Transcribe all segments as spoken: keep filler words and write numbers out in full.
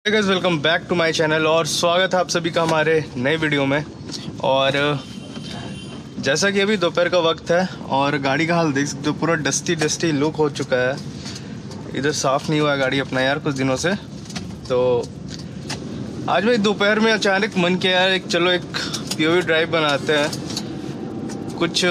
Guys welcome back to my channel और स्वागत है आप सभी का हमारे नए वीडियो में। और जैसा कि अभी दोपहर का वक्त है और गाड़ी का हाल देख सकते हो, पूरा डस्टी डस्टी लुक हो चुका है। इधर साफ़ नहीं हुआ है गाड़ी अपना यार कुछ दिनों से। तो आज भाई दोपहर में अचानक मन किया यार एक चलो एक पीओवी ड्राइव बनाते हैं। कुछ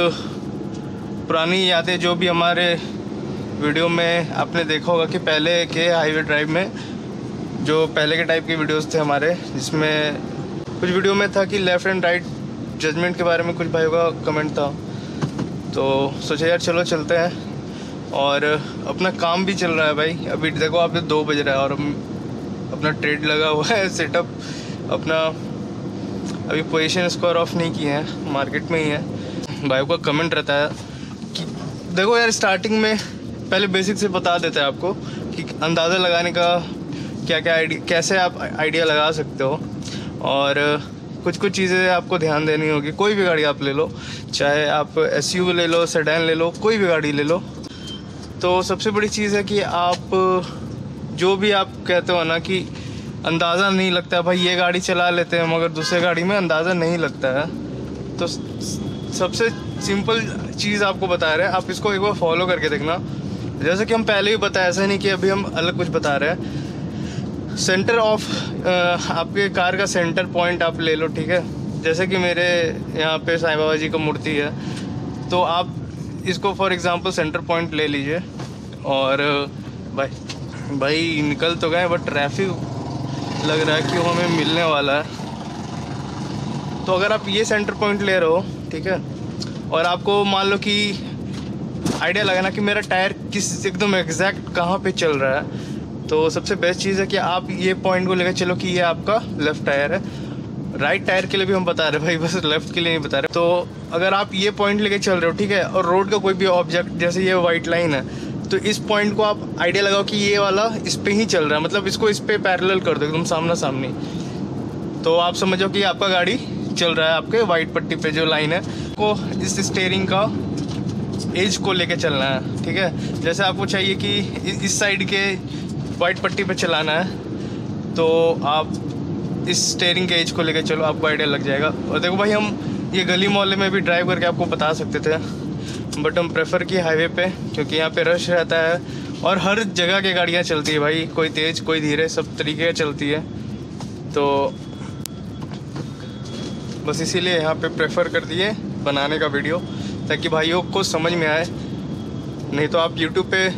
पुरानी यादें जो भी हमारे वीडियो में आपने देखा होगा कि पहले के हाईवे ड्राइव में जो पहले के टाइप के वीडियोस थे हमारे, जिसमें कुछ वीडियो में था कि लेफ़्ट एंड राइट जजमेंट के बारे में कुछ भाइयों का कमेंट था। तो सोचा यार चलो चलते हैं और अपना काम भी चल रहा है भाई। अभी देखो आप दो बज रहा है और अपना ट्रेड लगा हुआ है, सेटअप अपना अभी पोजीशन स्कोर ऑफ नहीं किए हैं, मार्केट में ही है। भाइयों का कमेंट रहता है कि देखो यार स्टार्टिंग में पहले बेसिक से बता देते हैं आपको कि अंदाज़ा लगाने का क्या क्या आइडिया, कैसे आप आइडिया लगा सकते हो। और कुछ कुछ चीज़ें आपको ध्यान देनी होगी। कोई भी गाड़ी आप ले लो, चाहे आप एसयूवी ले लो, सेडान ले लो, कोई भी गाड़ी ले लो, तो सबसे बड़ी चीज़ है कि आप जो भी आप कहते हो ना कि अंदाज़ा नहीं लगता भाई, ये गाड़ी चला लेते हैं मगर दूसरे गाड़ी में अंदाज़ा नहीं लगता है। तो सबसे सिंपल चीज़ आपको बता रहे हैं, आप इसको एक बार फॉलो करके देखना। जैसे कि हम पहले ही बताया, ऐसा नहीं कि अभी हम अलग कुछ बता रहे हैं। सेंटर ऑफ आपके कार का सेंटर पॉइंट आप ले लो, ठीक है। जैसे कि मेरे यहाँ पे साईं बाबा जी का मूर्ति है, तो आप इसको फॉर एग्जांपल सेंटर पॉइंट ले लीजिए। और भाई भाई निकल तो गए बट ट्रैफिक लग रहा है कि वो हमें मिलने वाला है। तो अगर आप ये सेंटर पॉइंट ले रहे हो, ठीक है, और आपको मान लो कि आइडिया लगाना कि मेरा टायर किस एकदम एग्जैक्ट कहाँ पे चल रहा है, तो सबसे बेस्ट चीज़ है कि आप ये पॉइंट को लेकर चलो कि ये आपका लेफ़्ट टायर है। राइट टायर के लिए भी हम बता रहे हैं भाई, बस लेफ़्ट के लिए नहीं बता रहे। तो अगर आप ये पॉइंट लेके चल रहे हो, ठीक है, और रोड का कोई भी ऑब्जेक्ट जैसे ये वाइट लाइन है, तो इस पॉइंट को आप आइडिया लगाओ कि ये वाला इस पर ही चल रहा है, मतलब इसको इस पर पैरेलल कर दो एकदम सामना सामनी। तो आप समझो कि आपका गाड़ी चल रहा है आपके वाइट पट्टी पे जो लाइन है, को इस स्टीयरिंग का एज को लेके चलना है, ठीक है। जैसे आपको चाहिए कि इस साइड के वाइट पट्टी पे चलाना है, तो आप इस स्टीयरिंग के एज को लेके चलो, आपको आइडिया लग जाएगा। और देखो भाई, हम ये गली मोहल्ले में भी ड्राइव करके आपको बता सकते थे, बट हम प्रेफर किए हाईवे पे, क्योंकि यहाँ पे रश रहता है और हर जगह की गाड़ियाँ चलती है भाई, कोई तेज़ कोई धीरे, सब तरीके चलती है। तो बस इसीलिए यहाँ पे प्रेफर कर दिए बनाने का वीडियो, ताकि भाइयों को समझ में आए। नहीं तो आप यूट्यूब पे,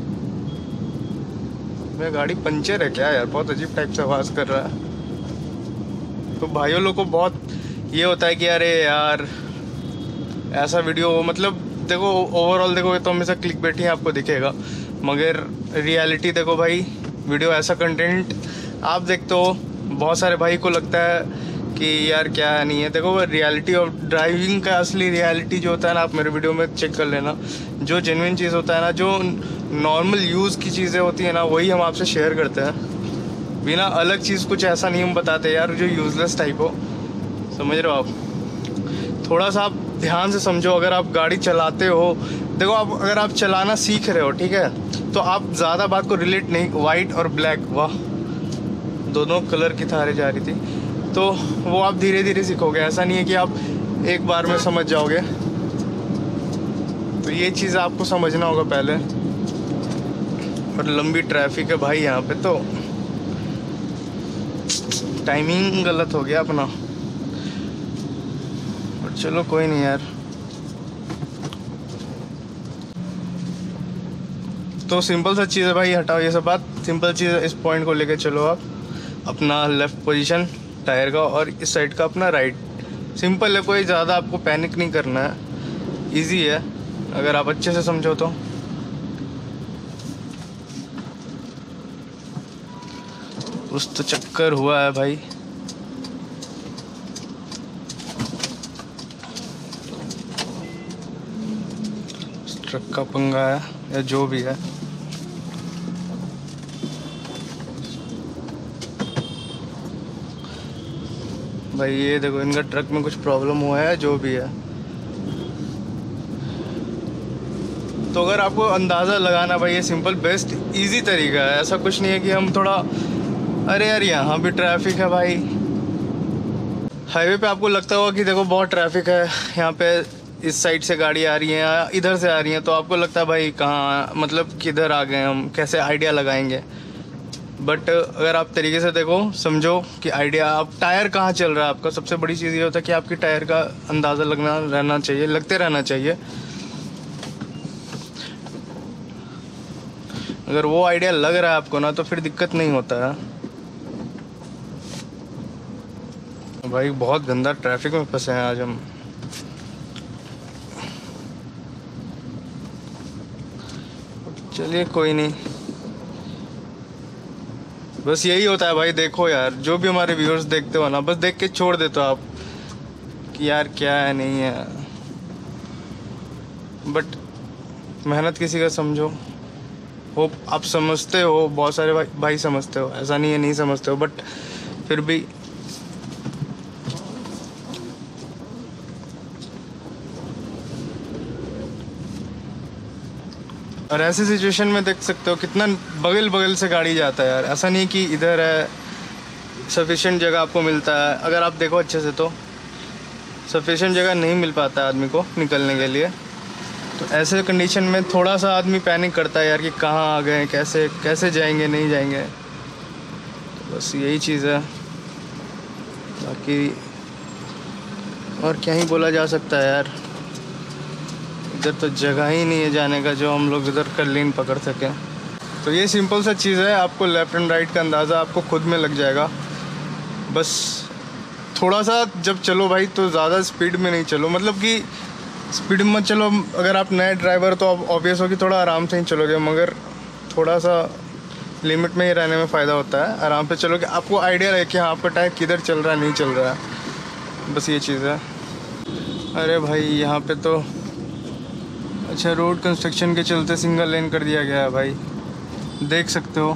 मेरा गाड़ी पंचर है क्या यार, बहुत अजीब टाइप से आवाज़ कर रहा है। तो भाइयों लोग को बहुत ये होता है कि अरे यार ऐसा वीडियो, मतलब देखो ओवरऑल देखोगे तो हमेशा क्लिक बैठी आपको दिखेगा, मगर रियलिटी देखो भाई, वीडियो ऐसा कंटेंट आप देखते हो, बहुत सारे भाई को लगता है कि यार क्या नहीं है। देखो रियलिटी ऑफ ड्राइविंग का असली रियलिटी जो होता है ना, आप मेरे वीडियो में चेक कर लेना। जो जेन्युइन चीज़ होता है ना, जो नॉर्मल यूज़ की चीज़ें होती है ना, वही हम आपसे शेयर करते हैं। बिना अलग चीज़ कुछ ऐसा नहीं हम बताते यार जो यूज़लेस टाइप हो, समझ रहे हो आप। थोड़ा सा आप ध्यान से समझो। अगर आप गाड़ी चलाते हो, देखो आप अगर आप चलाना सीख रहे हो, ठीक है, तो आप ज़्यादा बात को रिलेट नहीं, वाइट और ब्लैक, वाह दोनों कलर की थारें जा रही थी, तो वो आप धीरे धीरे सीखोगे। ऐसा नहीं है कि आप एक बार में समझ जाओगे। तो ये चीज़ आपको समझना होगा पहले। और लंबी ट्रैफिक है भाई यहाँ पे, तो टाइमिंग गलत हो गया अपना। और चलो कोई नहीं यार। तो सिंपल सा चीज़ है भाई, हटाओ ये सब बात, सिंपल चीज़ है। इस पॉइंट को लेके चलो आप, अपना लेफ़्ट पोजीशन टायर का और इस साइड का अपना राइट। सिंपल है, कोई ज़्यादा आपको पैनिक नहीं करना है, इजी है अगर आप अच्छे से समझो तो। उस तो चक्कर हुआ है भाई। ट्रक का पंगा है या जो भी है। भाई ये देखो, इनका ट्रक में कुछ प्रॉब्लम हुआ है, जो भी है। तो अगर आपको अंदाज़ा लगाना भाई, ये सिंपल बेस्ट इजी तरीका है। ऐसा कुछ नहीं है कि हम थोड़ा अरे यार यहाँ भी ट्रैफिक है भाई। हाईवे पे आपको लगता होगा कि देखो बहुत ट्रैफिक है, यहाँ पे इस साइड से गाड़ी आ रही है या इधर से आ रही है, तो आपको लगता है भाई कहाँ मतलब किधर आ गए हम, कैसे आइडिया लगाएंगे। बट अगर आप तरीके से देखो, समझो कि आइडिया, आप टायर कहाँ चल रहा है आपका, सबसे बड़ी चीज़ ये होता है कि आपकी टायर का अंदाज़ा लगना रहना चाहिए, लगते रहना चाहिए। अगर वो आइडिया लग रहा है आपको ना, तो फिर दिक्कत नहीं होता है। भाई बहुत गंदा ट्रैफिक में फंसे हैं आज हम। चलिए कोई नहीं, बस यही होता है भाई। देखो यार, जो भी हमारे व्यूअर्स देखते हो ना, बस देख के छोड़ देते हो आप कि यार क्या है नहीं है, बट मेहनत किसी का समझो। हो आप समझते हो, बहुत सारे भाई भाई समझते हो, ऐसा नहीं है नहीं समझते हो, बट फिर भी और ऐसे सिचुएशन में देख सकते हो कितना बगल बगल से गाड़ी जाता है यार। ऐसा नहीं कि इधर है, सफिशिएंट जगह आपको मिलता है। अगर आप देखो अच्छे से तो सफिशिएंट जगह नहीं मिल पाता है आदमी को निकलने के लिए। तो ऐसे कंडीशन में थोड़ा सा आदमी पैनिक करता है यार कि कहाँ आ गए, कैसे कैसे जाएंगे, नहीं जाएंगे। तो बस यही चीज़ है, बाकी और क्या ही बोला जा सकता है यार। इधर तो जगह ही नहीं है जाने का जो हम लोग इधर कर लेन पकड़ सकें। तो ये सिंपल सा चीज़ है, आपको लेफ़्ट एंड राइट का अंदाज़ा आपको खुद में लग जाएगा। बस थोड़ा सा जब चलो भाई तो ज़्यादा स्पीड में नहीं चलो, मतलब कि स्पीड में चलो। अगर आप नए ड्राइवर तो आप ऑब्वियस हो कि थोड़ा आराम से ही चलोगे, मगर थोड़ा सा लिमिट में ही रहने में फ़ायदा होता है। आराम से चलोगे, आपको आइडिया रहे कि हाँ आपका टायर किधर चल रहा है, नहीं चल रहा है, बस ये चीज़ है। अरे भाई यहाँ पे तो अच्छा रोड कंस्ट्रक्शन के चलते सिंगल लेन कर दिया गया है भाई, देख सकते हो।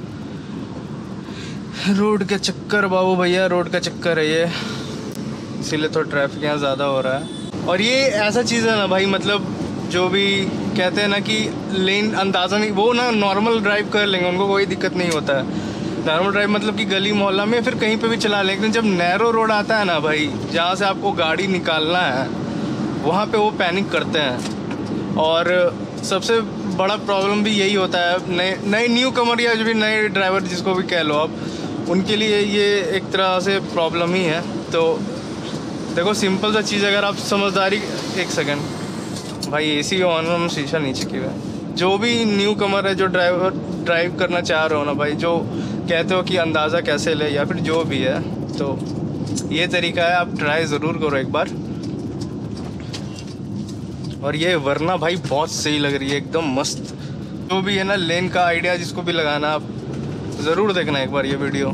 रोड का चक्कर बाबू भैया, रोड का चक्कर है ये, इसीलिए तो ट्रैफिक यहाँ ज़्यादा हो रहा है। और ये ऐसा चीज़ है ना भाई, मतलब जो भी कहते हैं ना कि लेन अंदाज़ा नहीं, वो ना नॉर्मल ड्राइव कर लेंगे, उनको कोई दिक्कत नहीं होता है। नॉर्मल ड्राइव मतलब कि गली मोहल्ला में फिर कहीं पे भी चला लें, लेकिन जब नैरो रोड आता है ना भाई, जहाँ से आपको गाड़ी निकालना है, वहाँ पे वो पैनिक करते हैं। और सबसे बड़ा प्रॉब्लम भी यही होता है, नए नए न्यू कमर या जो भी नए ड्राइवर जिसको भी कह लो आप, उनके लिए ये एक तरह से प्रॉब्लम ही है। तो देखो सिंपल सा चीज़, अगर आप समझदारी, एक सेकंड भाई एसी ऑन, हम शीशा नीचे की हुआ है। जो भी न्यू कमर है, जो ड्राइवर ड्राइव करना चाह रहे हो ना भाई, जो कहते हो कि अंदाज़ा कैसे ले या फिर जो भी है, तो ये तरीका है, आप ट्राई ज़रूर करो एक बार। और ये वरना भाई बहुत सही लग रही है, एकदम मस्त। जो भी है ना लेन का आइडिया जिसको भी लगाना, आप ज़रूर देखना एक बार ये वीडियो।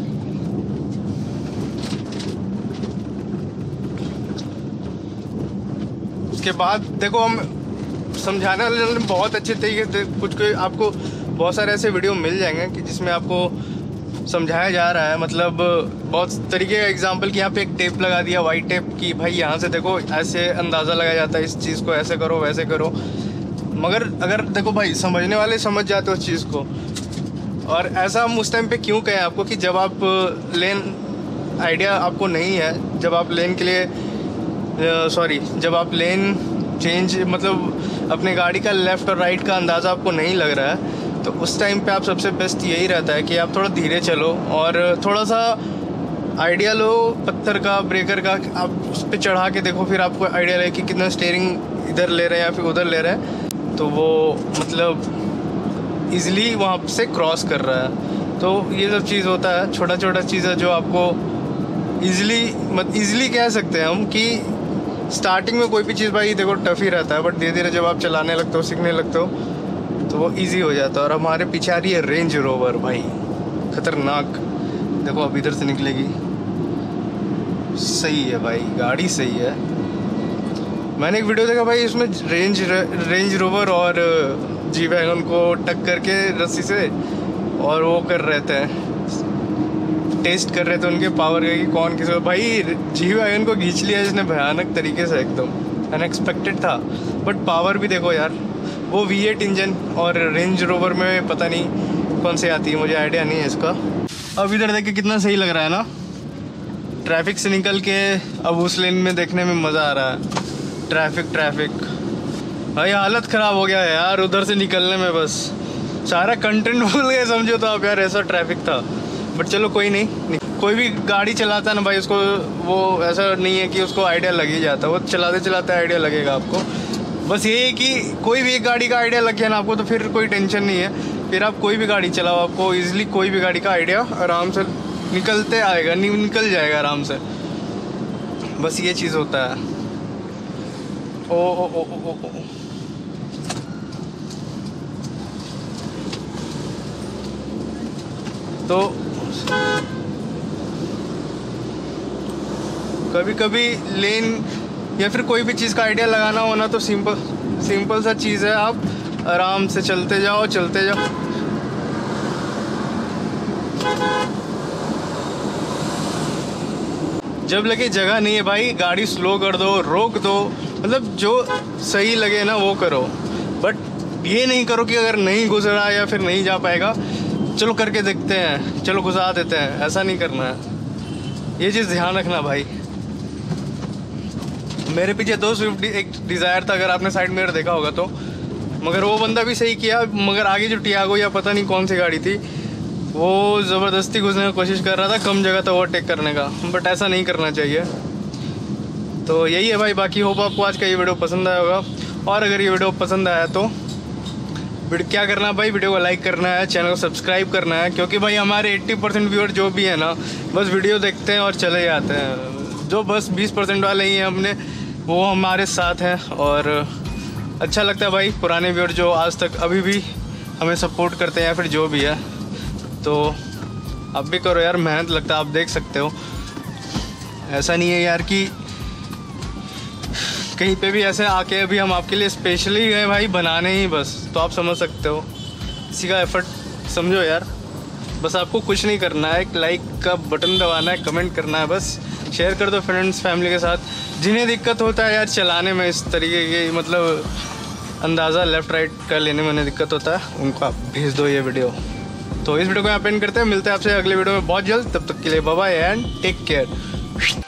उसके बाद देखो हम समझाने वाले बहुत अच्छे तरीके से कुछ कोई आपको बहुत सारे ऐसे वीडियो मिल जाएंगे कि जिसमें आपको समझाया जा रहा है, मतलब बहुत तरीके का एग्जांपल कि यहाँ पे एक टेप लगा दिया, वाइट टेप की, भाई यहाँ से देखो ऐसे अंदाज़ा लगाया जाता है, इस चीज़ को ऐसे करो वैसे करो। मगर अगर देखो भाई समझने वाले समझ जाते हो उस चीज़ को। और ऐसा हम उस टाइम पे क्यों कहें आपको कि जब आप लेन आइडिया आपको नहीं है, जब आप लेन के लिए सॉरी जब आप लेन चेंज मतलब अपने गाड़ी का लेफ़्ट और राइट का अंदाज़ा आपको नहीं लग रहा है, तो उस टाइम पे आप सबसे बेस्ट यही रहता है कि आप थोड़ा धीरे चलो और थोड़ा सा आइडिया लो पत्थर का, ब्रेकर का, आप उस पर चढ़ा के देखो, फिर आपको आइडिया रहे कि कितना स्टीयरिंग इधर ले रहे हैं या फिर उधर ले रहे हैं, तो वो मतलब ईज़िली वहाँ से क्रॉस कर रहा है। तो ये सब चीज़ होता है, छोटा छोटा चीज़ है जो आपको ईज़िली मत ईज़िली कह सकते हैं हम कि स्टार्टिंग में कोई भी चीज़ भाई देखो टफ ही रहता है, बट धीरे धीरे जब आप चलाने लगते हो, सीखने लगते हो, तो वो इजी हो जाता है। और हमारे पीछे आ रही है रेंज रोवर भाई, खतरनाक। देखो अब इधर से निकलेगी, सही है भाई, गाड़ी सही है। मैंने एक वीडियो देखा भाई, इसमें रेंज रेंज रोवर और जी वैगन को टक्कर के रस्सी से और वो कर रहे थे, टेस्ट कर रहे थे उनके पावर का कि कौन किस। भाई जी वैगन को खींच लिया इसने भयानक तरीके से, एकदम अनएक्सपेक्टेड था। बट पावर भी देखो यार, वो वी एट इंजन, और रेंज रोवर में पता नहीं कौन सी आती है, मुझे आइडिया नहीं है इसका। अब इधर देख के कितना सही लग रहा है ना, ट्रैफिक से निकल के अब उस लेन में देखने में मज़ा आ रहा है। ट्रैफिक ट्रैफिक भाई हालत ख़राब हो गया है यार उधर से निकलने में, बस सारा कंटेंट भूल गए समझो तो आप यार, ऐसा ट्रैफिक था। बट चलो कोई नहीं, कोई भी गाड़ी चलाता है ना भाई, उसको वो ऐसा नहीं है कि उसको आइडिया लग ही जाता, वो चलाते चलाते आइडिया लगेगा आपको। बस ये है कि कोई भी एक गाड़ी का आइडिया लग गया ना आपको तो फिर कोई टेंशन नहीं है, फिर आप कोई भी गाड़ी चलाओ आपको ईजिली कोई भी गाड़ी का आइडिया आराम से निकलते आएगा, नि, निकल जाएगा आराम से। बस ये चीज़ होता है। ओ ओ ओ ओ ओ, ओ। तो कभी कभी लेन या फिर कोई भी चीज़ का आइडिया लगाना हो ना तो सिंपल सिंपल सा चीज़ है, आप आराम से चलते जाओ चलते जाओ। जब लगे जगह नहीं है भाई गाड़ी स्लो कर दो, रोक दो, मतलब जो सही लगे ना वो करो। बट ये नहीं करो कि अगर नहीं घुस रहा या फिर नहीं जा पाएगा चलो करके देखते हैं, चलो घुसा देते हैं, ऐसा नहीं करना है। ये चीज़ ध्यान रखना भाई। मेरे पीछे दो स्विफ्ट एक डिज़ायर था, अगर आपने साइड मिरर देखा होगा तो, मगर वो बंदा भी सही किया, मगर आगे जो टियागो या पता नहीं कौन सी गाड़ी थी वो ज़बरदस्ती घुसने की कोशिश कर रहा था, कम जगह था ओवरटेक करने का। बट ऐसा नहीं करना चाहिए। तो यही है भाई, बाकी होप आपको आज का ये वीडियो पसंद आया होगा। और अगर ये वीडियो पसंद आया तो वीडियो क्या करना है भाई, वीडियो को लाइक करना है, चैनल को सब्सक्राइब करना है, क्योंकि भाई हमारे अस्सी परसेंट व्यूअर जो भी है ना बस वीडियो देखते हैं और चले जाते हैं। जो बस बीस परसेंट वाले ही हैं हमने, वो हमारे साथ हैं। और अच्छा लगता है भाई पुराने व्यूअर जो आज तक अभी भी हमें सपोर्ट करते हैं या फिर जो भी है। तो आप भी करो यार, मेहनत लगता है, आप देख सकते हो। ऐसा नहीं है यार कि कहीं पे भी ऐसे आके अभी हम आपके लिए स्पेशली गए भाई बनाने ही बस, तो आप समझ सकते हो इसी का एफर्ट समझो यार। बस आपको कुछ नहीं करना है, एक लाइक का बटन दबाना है, कमेंट करना है, बस शेयर कर दो फ्रेंड्स फैमिली के साथ। जिन्हें दिक्कत होता है यार चलाने में इस तरीके की, मतलब अंदाज़ा लेफ़्ट राइट का लेने में उन्हें दिक्कत होता है, उनको आप भेज दो ये वीडियो। तो इस वीडियो को यहाँ पे एंड करते हैं, मिलते हैं आपसे अगले वीडियो में बहुत जल्द। तब तक के लिए bye bye and take care.